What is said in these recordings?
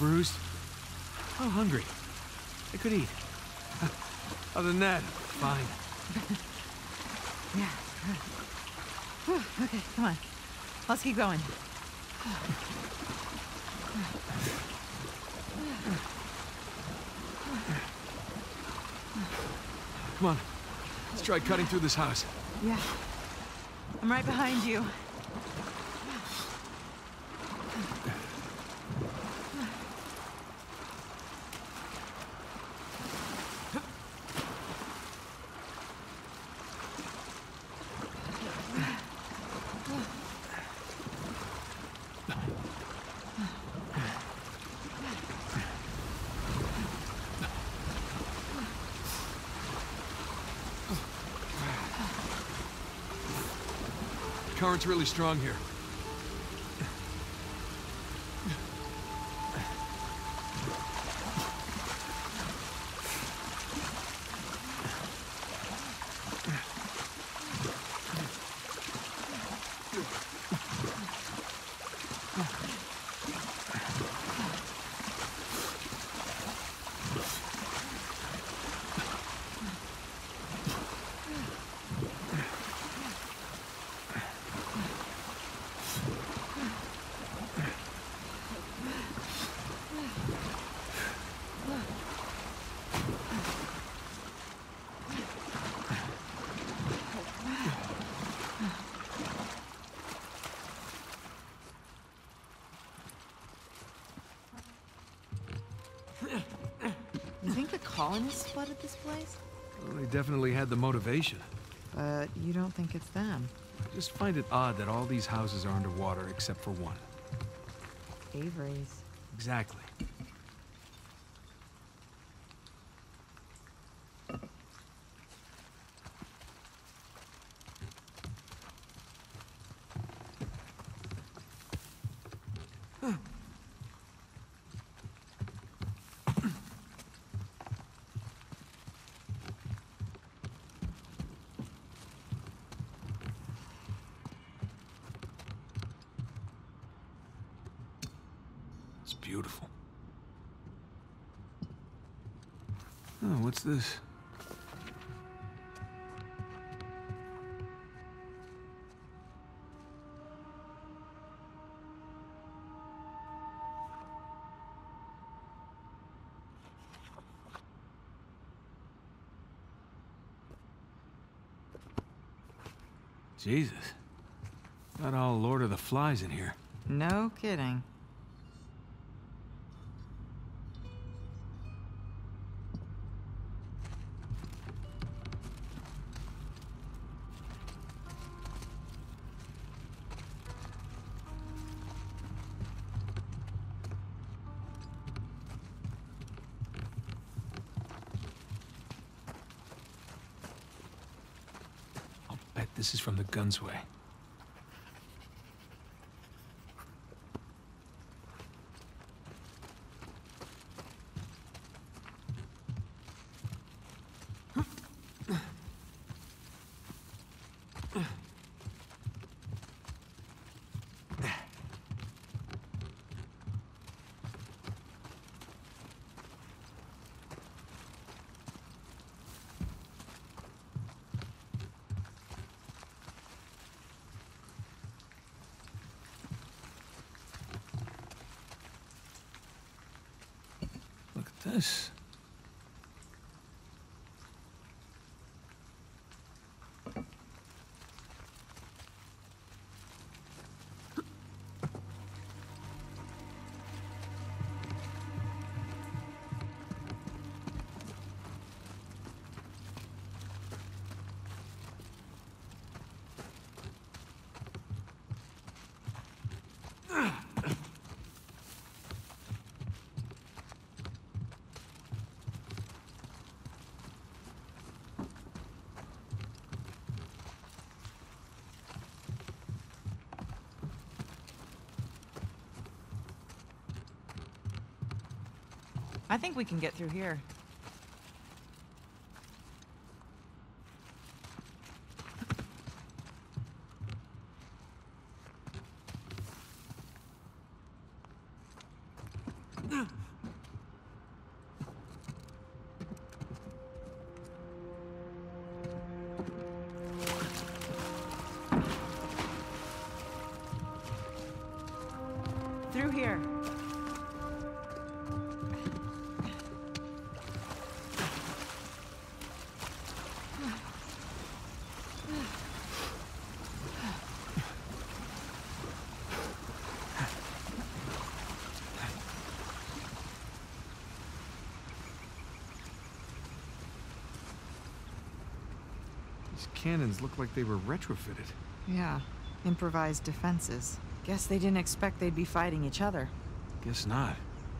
bruised. Oh, hungry. I could eat. Other than that, fine. Yeah. Whew, okay, come on. Let's keep going. Come on. Let's try cutting through this house. Yeah. I'm right behind you. The current's really strong here. You think the colonists flooded this place? Well, they definitely had the motivation. But you don't think it's them? I just find it odd that all these houses are underwater except for one. Avery's. Exactly. It's beautiful. Oh, what's this? Jesus. Got all Lord of the Flies in here. No kidding. I'll bet this is from the Gunsway. Look at this. I think we can get through here. Through here. These cannons look like they were retrofitted. Yeah, improvised defenses. Guess they didn't expect they'd be fighting each other. Guess not.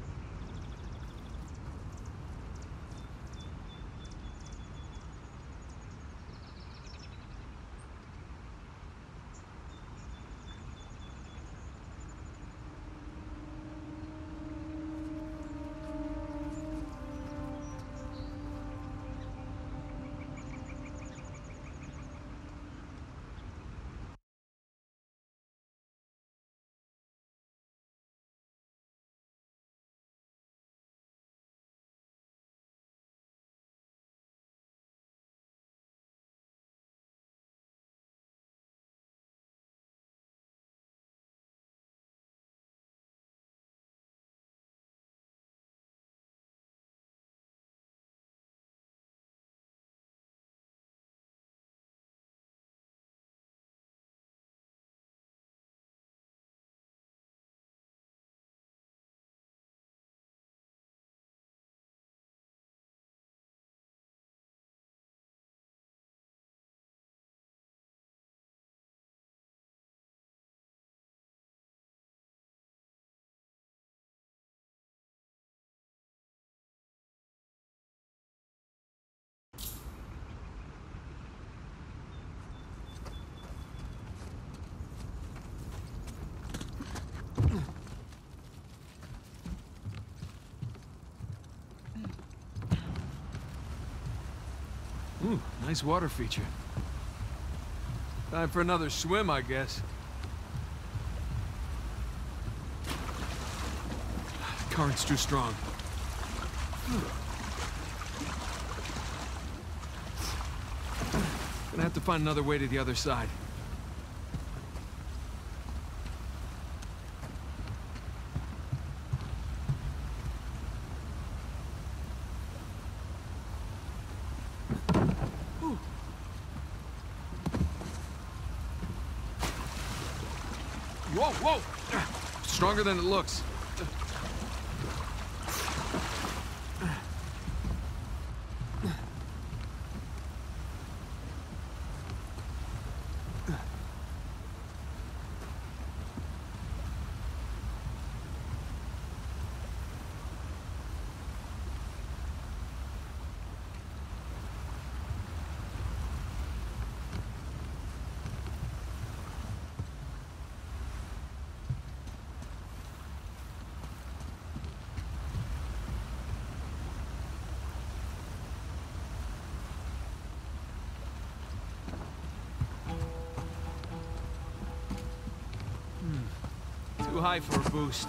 Ooh, nice water feature. Time for another swim, I guess. The current's too strong. Gonna have to find another way to the other side. Whoa, whoa! Stronger than it looks. Too high for a boost.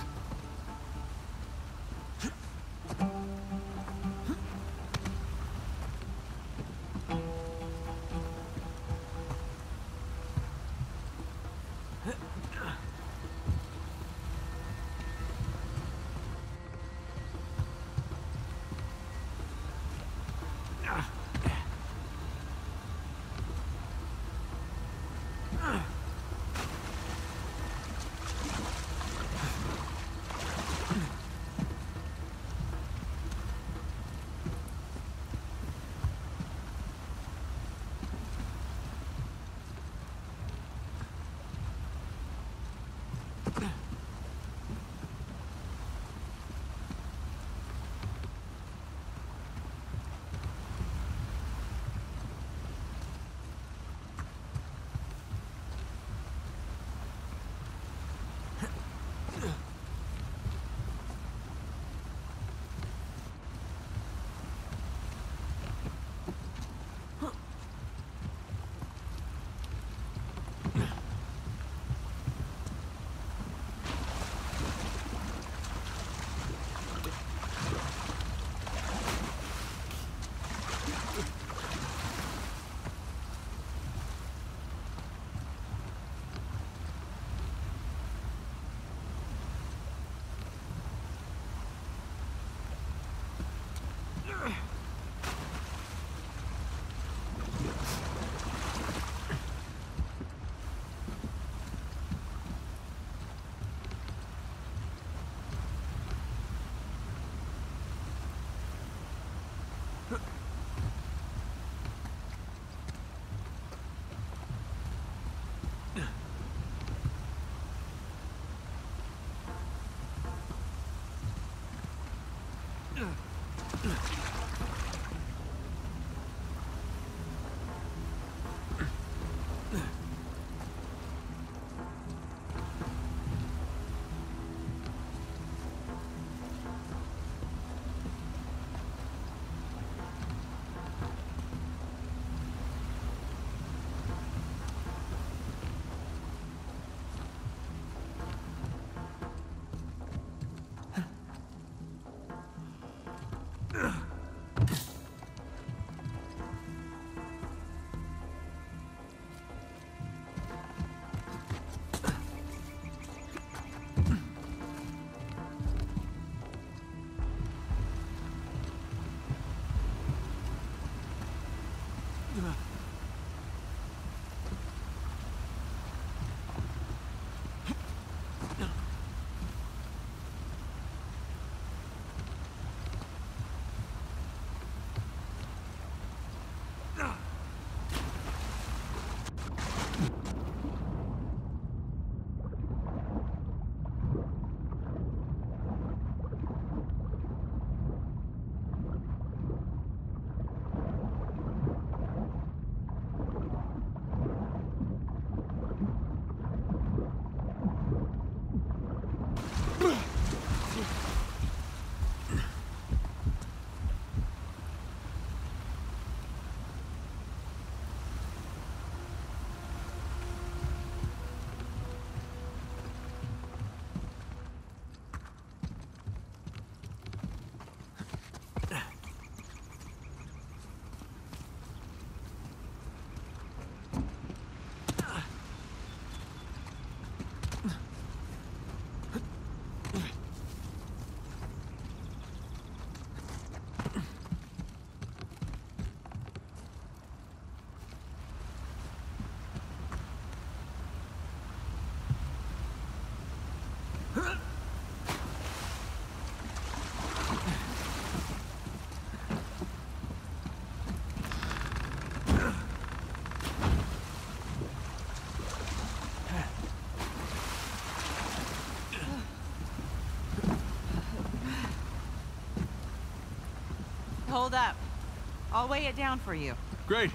Hold up. I'll weigh it down for you. Great.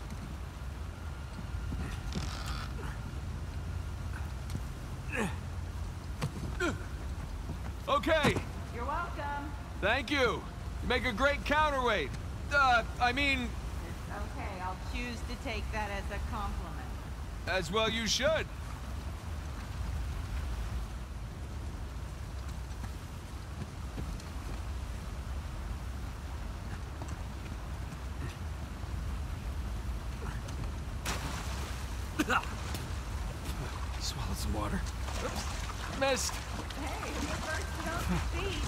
Okay. You're welcome. Thank you. You make a great counterweight. I mean, It's okay. I'll choose to take that as a compliment. as well you should. Swallow some water. Oops. Missed. Hey, you first off your feet.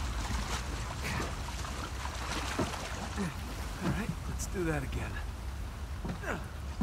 All right, let's do that again.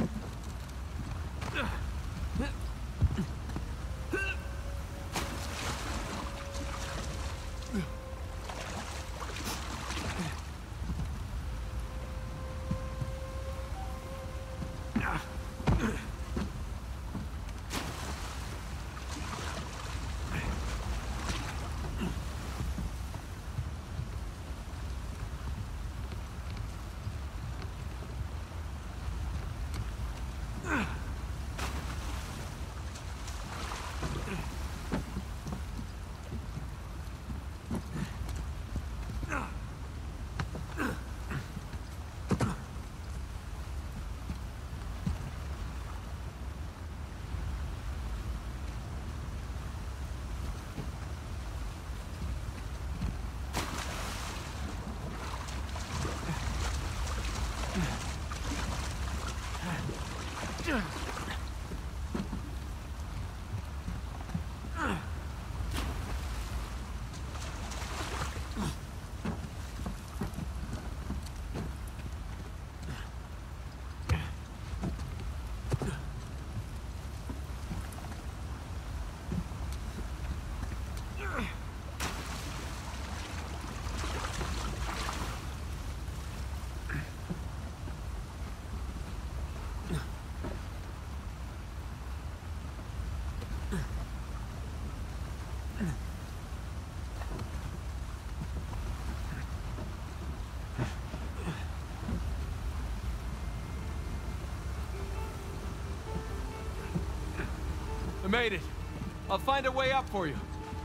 I made it. I'll find a way up for you.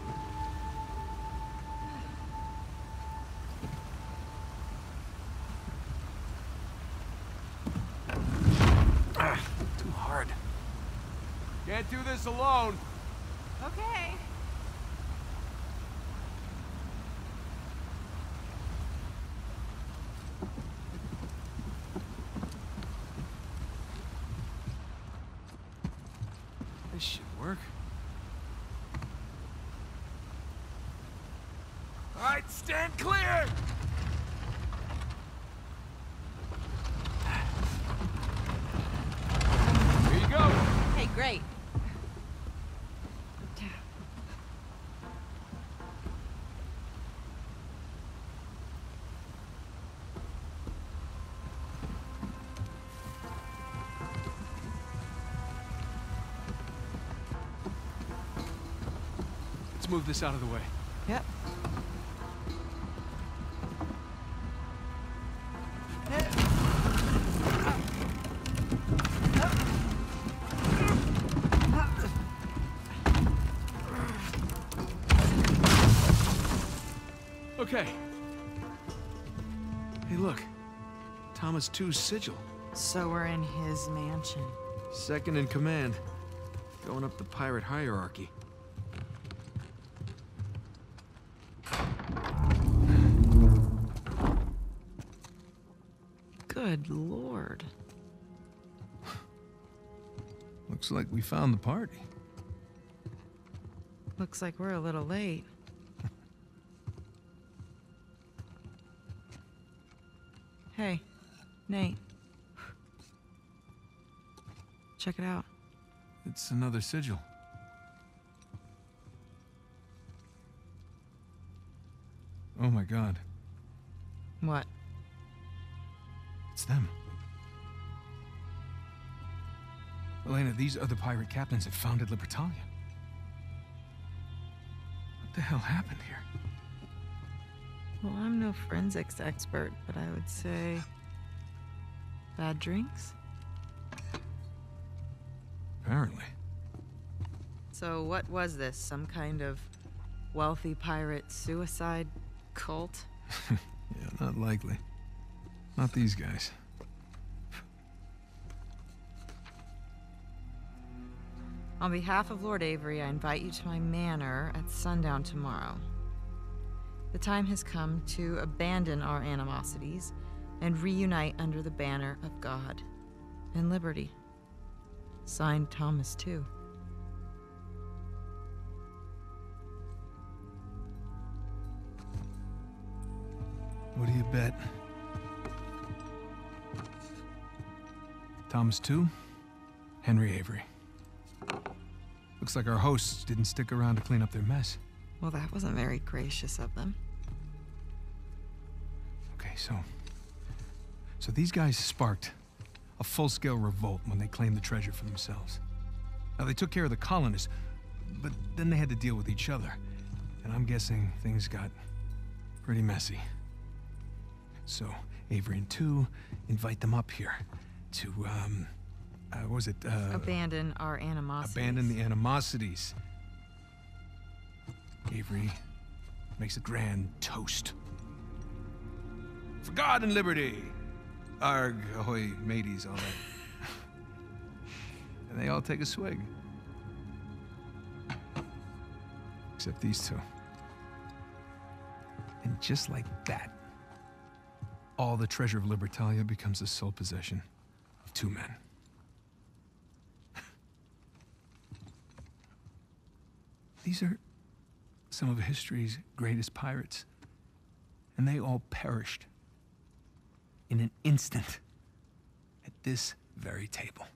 Too hard. Can't do this alone. Okay. This should work. All right, stand clear! Here you go. Hey, great. Let's move this out of the way. Yep. Okay. Hey, look. Thomas II's sigil. So we're in his mansion. Second in command. Going up the pirate hierarchy. Good lord. Looks like we found the party. Looks like we're a little late. Hey, Nate. Check it out. It's another sigil. Oh my god. What? It's them. Elena, these other pirate captains have founded Libertalia. What the hell happened here? Well, I'm no forensics expert, but I would say... bad drinks? Apparently. So what was this? Some kind of wealthy pirate suicide cult? Yeah, not likely. Not these guys. On behalf of Lord Avery, I invite you to my manor at sundown tomorrow. The time has come to abandon our animosities and reunite under the banner of God and liberty. Signed, Thomas II. What do you bet? Thomas II, Henry Avery. Looks like our hosts didn't stick around to clean up their mess. Well, that wasn't very gracious of them. Okay, so these guys sparked a full-scale revolt when they claimed the treasure for themselves. Now, they took care of the colonists, but then they had to deal with each other. And I'm guessing things got pretty messy. So, Avery and II invite them up here to, abandon our animosities. abandon the animosities. Avery makes a grand toast. For God and liberty! Arg, ahoy, mateys, all that. And they all take a swig. Except these two. And just like that, all the treasure of Libertalia becomes the sole possession of two men. These are some of history's greatest pirates, and they all perished in an instant at this very table.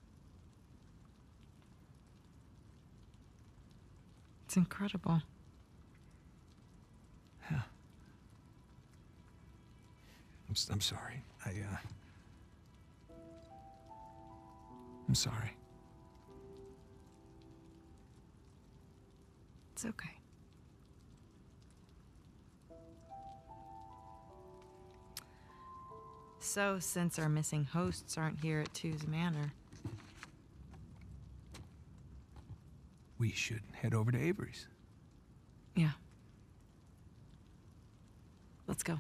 It's incredible. Yeah. I'm sorry. I'm sorry. It's okay. So, since our missing hosts aren't here at II's Manor, We should head over to Avery's. yeah. Let's go.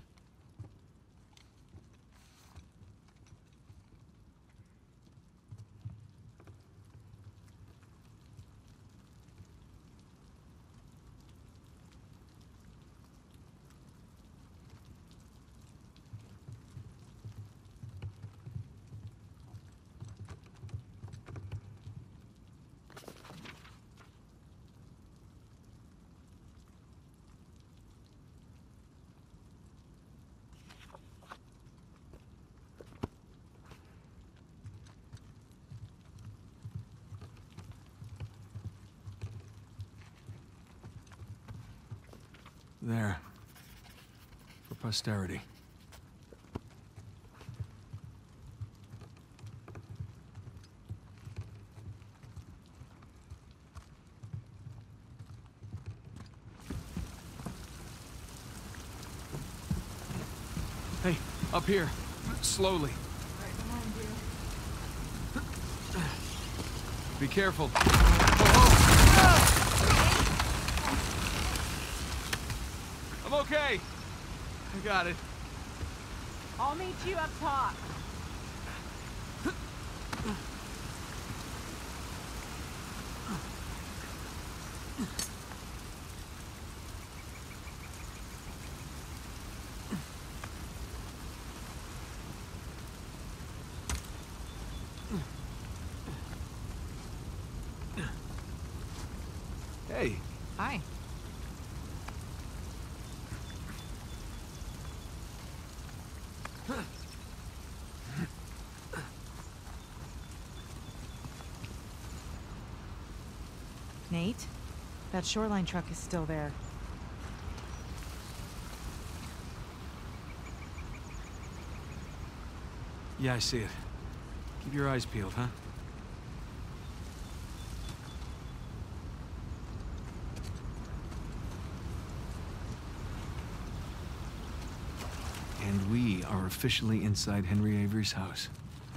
There. For posterity. Hey, up here. Slowly. Be careful. I'm okay. I got it. I'll meet you up top. Hey. Hi. Nate, that shoreline truck is still there. Yeah, I see it. Keep your eyes peeled, huh? And we are officially inside Henry Avery's house.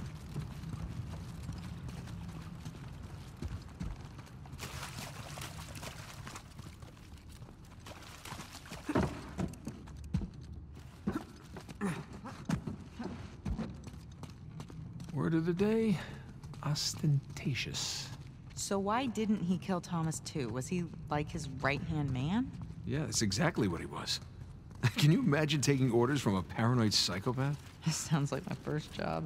Word of the day, ostentatious. So why didn't he kill Thomas too? Was he like his right-hand man? Yeah, that's exactly what he was. Can you imagine taking orders from a paranoid psychopath? This sounds like my first job.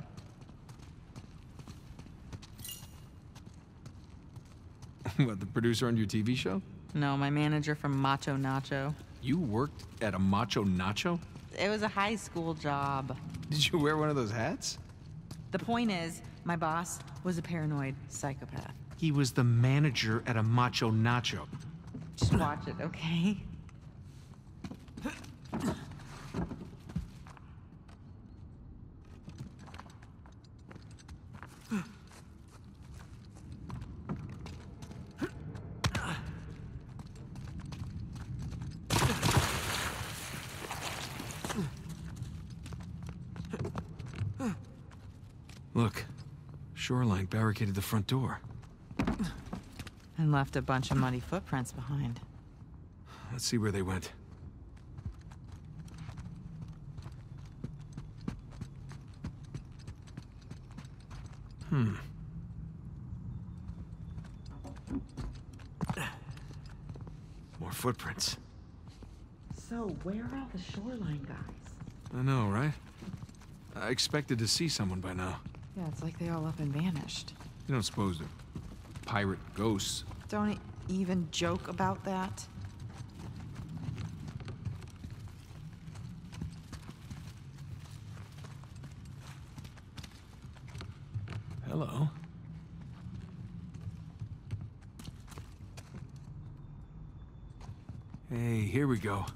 What, the producer on your TV show? No, my manager from Macho Nacho. You worked at a Macho Nacho? It was a high school job. Did you wear one of those hats? The point is, my boss was a paranoid psychopath. He was the manager at a Macho Nacho. Just watch it, okay? Look, Shoreline barricaded the front door. And left a bunch of muddy footprints behind. Let's see where they went. More footprints. So, where are all the shoreline guys? I know, right? I expected to see someone by now. Yeah, it's like they all up and vanished. You don't suppose they're pirate ghosts? Don't even joke about that. Hello. Hey, here we go.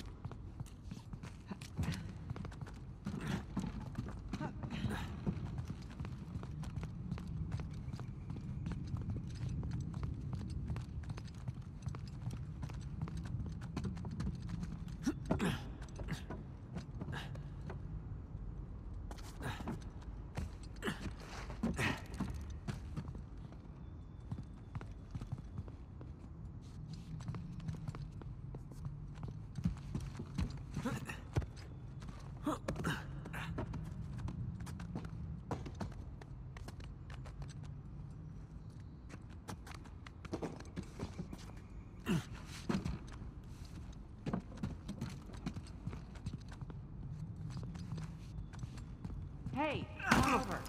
Hey, come over.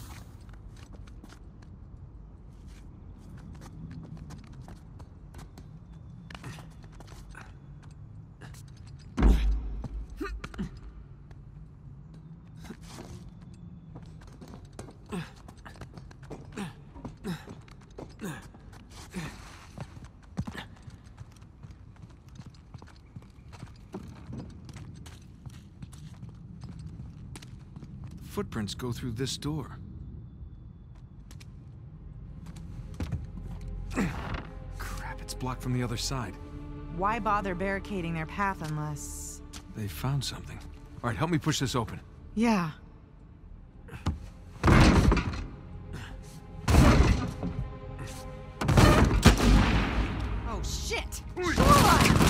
Footprints go through this door. Crap, it's blocked from the other side. Why bother barricading their path unless... They found something. All right, help me push this open. Yeah. Oh, shit! Shoreline!